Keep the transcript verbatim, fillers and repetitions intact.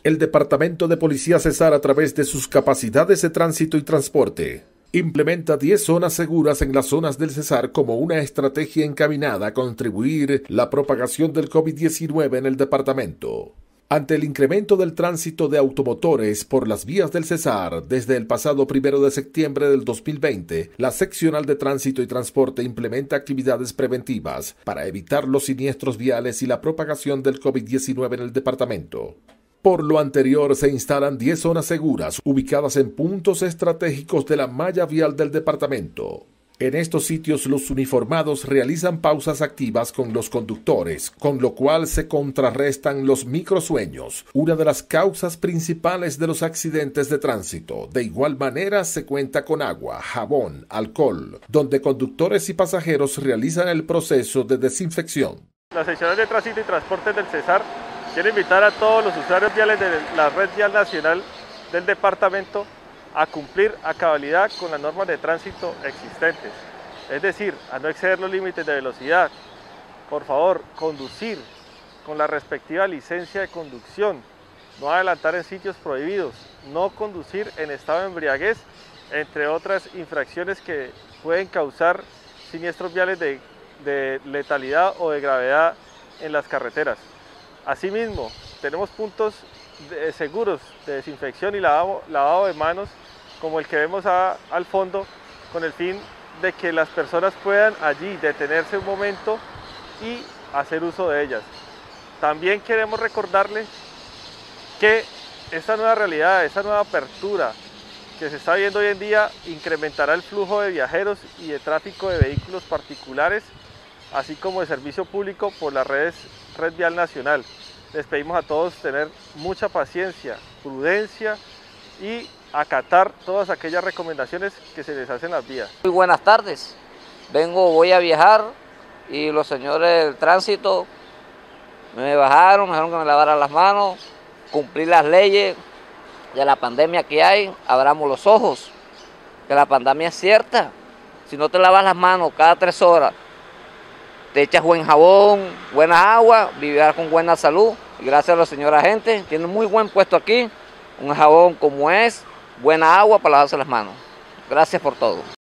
El Departamento de Policía Cesar, a través de sus capacidades de tránsito y transporte, implementa diez zonas seguras en las zonas del Cesar como una estrategia encaminada a contribuir la propagación del COVID diecinueve en el departamento. Ante el incremento del tránsito de automotores por las vías del Cesar desde el pasado primero de septiembre del dos mil veinte, la Seccional de Tránsito y Transporte implementa actividades preventivas para evitar los siniestros viales y la propagación del COVID diecinueve en el departamento. Por lo anterior, se instalan diez zonas seguras ubicadas en puntos estratégicos de la malla vial del departamento. En estos sitios, los uniformados realizan pausas activas con los conductores, con lo cual se contrarrestan los microsueños, una de las causas principales de los accidentes de tránsito. De igual manera, se cuenta con agua, jabón, alcohol, donde conductores y pasajeros realizan el proceso de desinfección. La Seccional de Tránsito y Transporte del Cesar quiero invitar a todos los usuarios viales de la red vial nacional del departamento a cumplir a cabalidad con las normas de tránsito existentes, es decir, a no exceder los límites de velocidad. Por favor, conducir con la respectiva licencia de conducción, no adelantar en sitios prohibidos, no conducir en estado de embriaguez, entre otras infracciones que pueden causar siniestros viales de, de letalidad o de gravedad en las carreteras. Asimismo, tenemos puntos de, seguros de desinfección y lavado, lavado de manos, como el que vemos a, al fondo, con el fin de que las personas puedan allí detenerse un momento y hacer uso de ellas. También queremos recordarles que esta nueva realidad, esta nueva apertura que se está viendo hoy en día, incrementará el flujo de viajeros y de tráfico de vehículos particulares, así como de servicio público por las redes Red Vial Nacional. Les pedimos a todos tener mucha paciencia, prudencia y acatar todas aquellas recomendaciones que se les hacen las vías. Muy buenas tardes, vengo, voy a viajar y los señores del tránsito me bajaron, me dijeron que me lavara las manos, cumplir las leyes de la pandemia que hay, abramos los ojos, que la pandemia es cierta. Si no te lavas las manos cada tres horas, te echas buen jabón, buena agua, vivirás con buena salud. Y gracias a la señora gente, tiene muy buen puesto aquí, un jabón como es, buena agua para lavarse las manos. Gracias por todo.